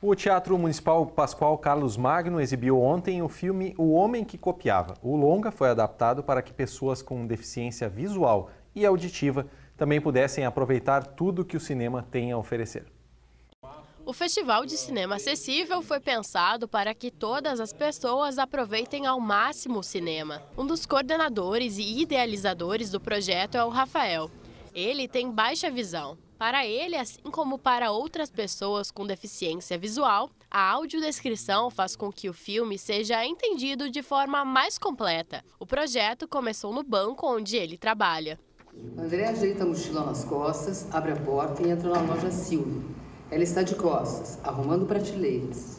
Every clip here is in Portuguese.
O Teatro Municipal Pascoal Carlos Magno exibiu ontem o filme O Homem que Copiava. O longa foi adaptado para que pessoas com deficiência visual e auditiva também pudessem aproveitar tudo que o cinema tem a oferecer. O Festival de Cinema Acessível foi pensado para que todas as pessoas aproveitem ao máximo o cinema. Um dos coordenadores e idealizadores do projeto é o Rafael. Ele tem baixa visão. Para ele, assim como para outras pessoas com deficiência visual, a audiodescrição faz com que o filme seja entendido de forma mais completa. O projeto começou no banco onde ele trabalha. André ajeita a mochila nas costas, abre a porta e entra na loja Silvia. Ela está de costas, arrumando prateleiras.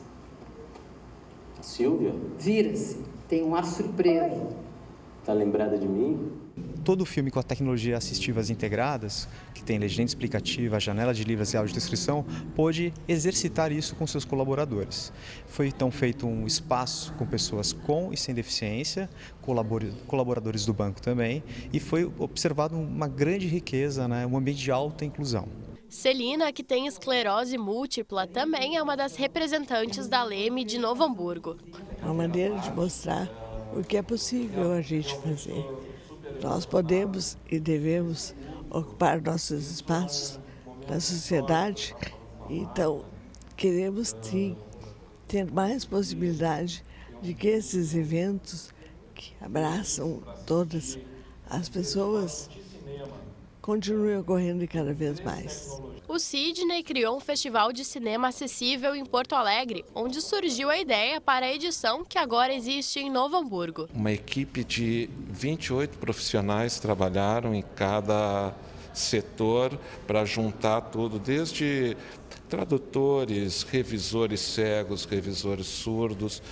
Silvia? Vira-se, tem um ar surpreso. Tá lembrada de mim? Todo filme com a tecnologia assistivas integradas, que tem legenda explicativa, janela de livros e audiodescrição, pôde exercitar isso com seus colaboradores. Foi então feito um espaço com pessoas com e sem deficiência, colaboradores do banco também, e foi observado uma grande riqueza, um ambiente de alta inclusão. Celina, que tem esclerose múltipla, também é uma das representantes da Leme de Novo Hamburgo. É uma maneira de mostrar o que é possível a gente fazer. Nós podemos e devemos ocupar nossos espaços na sociedade, então queremos sim ter mais possibilidade de que esses eventos que abraçam todas as pessoas continuem ocorrendo cada vez mais. O Sidney criou um festival de cinema acessível em Porto Alegre, onde surgiu a ideia para a edição que agora existe em Novo Hamburgo. Uma equipe de 28 profissionais trabalharam em cada setor para juntar tudo, desde tradutores, revisores cegos, revisores surdos,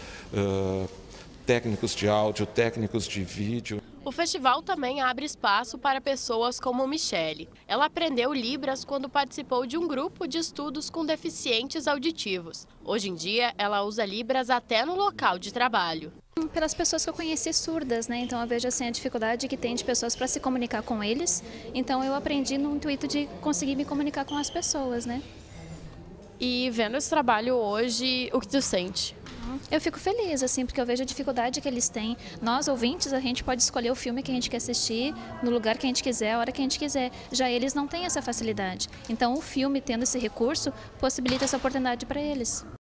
técnicos de áudio, técnicos de vídeo. O festival também abre espaço para pessoas como Michele. Ela aprendeu Libras quando participou de um grupo de estudos com deficientes auditivos. Hoje em dia, ela usa Libras até no local de trabalho. Pelas pessoas que eu conheci surdas, então eu vejo assim a dificuldade que tem de pessoas para se comunicar com eles. Então eu aprendi no intuito de conseguir me comunicar com as pessoas, E vendo esse trabalho hoje, o que tu sente? Eu fico feliz, porque eu vejo a dificuldade que eles têm. Nós, ouvintes, a gente pode escolher o filme que a gente quer assistir, no lugar que a gente quiser, a hora que a gente quiser. Já eles não têm essa facilidade. Então, o filme, tendo esse recurso, possibilita essa oportunidade para eles.